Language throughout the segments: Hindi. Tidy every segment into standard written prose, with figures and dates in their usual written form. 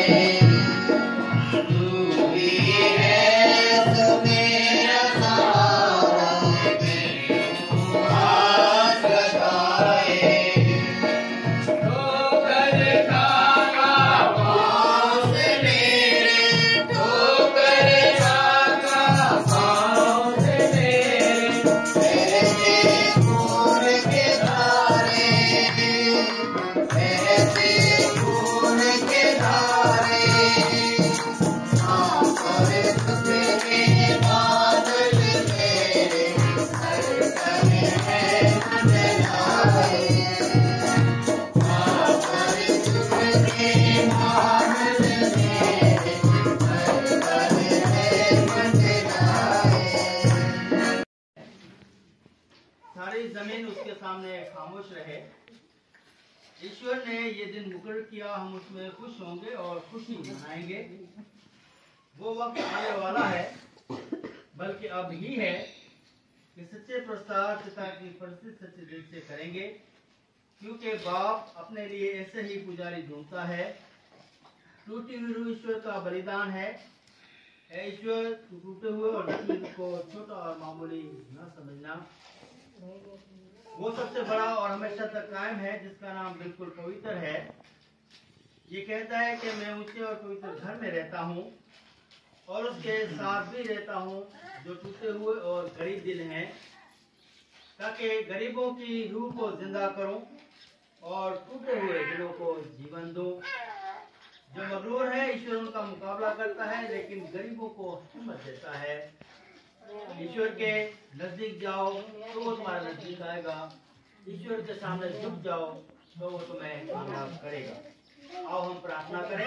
सारी जमीन उसके सामने खामोश रहे। ईश्वर ने ये दिन मुकर्रर किया, हम उसमें खुश होंगे और खुशी मनाएंगे। वो वक्त आने वाला है, बल्कि अब ही है, कि सच्चे प्रस्ताव पिता की फर्जी सच्चे दिल से करेंगे, क्योंकि बाप अपने लिए ऐसे ही पुजारी ढूंढता है। टूटी हुई रूह ईश्वर का बलिदान है। ईश्वर टूटे हुए और नस्ल को छोटा और मामूली न समझना। वो सबसे बड़ा और हमेशा तक कायम है, जिसका नाम बिल्कुल पवित्र है। ये कहता है कि मैं ऊंचे और पवित्र घर में रहता हूँ और उसके साथ भी रहता हूँ जो टूटे हुए और गरीब दिल हैं, ताकि गरीबों की रूह को जिंदा करूं और टूटे हुए दिलों को जीवन दूं। जो मगरूर है, ईश्वर उनका मुकाबला करता है, लेकिन गरीबों को हिम्मत देता है। ईश्वर के नजदीक जाओ तो वो तुम्हारे नजदीक आएगा। ईश्वर के सामने झुक जाओ तो वो तुम्हें कामयाब करेगा। आओ हम प्रार्थना करें।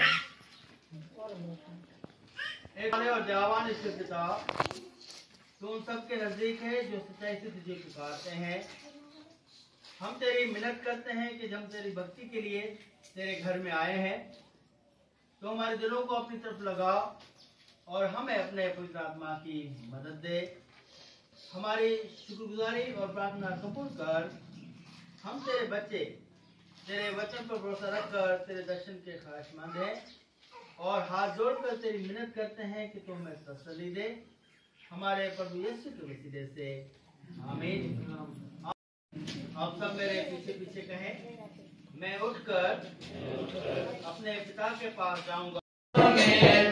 एक और दयावान ईश्वर पिता, तू उन सबके नजदीक है जो सच्चाई से तुझे पुकारते हैं। हम तेरी मिन्नत करते हैं कि जब तेरी भक्ति के लिए तेरे घर में आए हैं, तो हमारे दिलों को अपनी तरफ लगा और हमें अपने पवित्र आत्मा की मदद दे। हमारी शुक्रगुजारी और प्रार्थना कबूल कर। हम तेरे बच्चे तेरे वचन पर भरोसा रखकर तेरे दर्शन के ख्वाहिशमंद हैं और हाथ जोड़कर तेरी मिन्नत करते हैं कि तू हमें तसल्ली दे। हमारे प्रभु यीशु के वसीले से आमीन। आप सब मेरे पीछे पीछे कहें। मैं उठकर अपने पिता के पास जाऊंगा।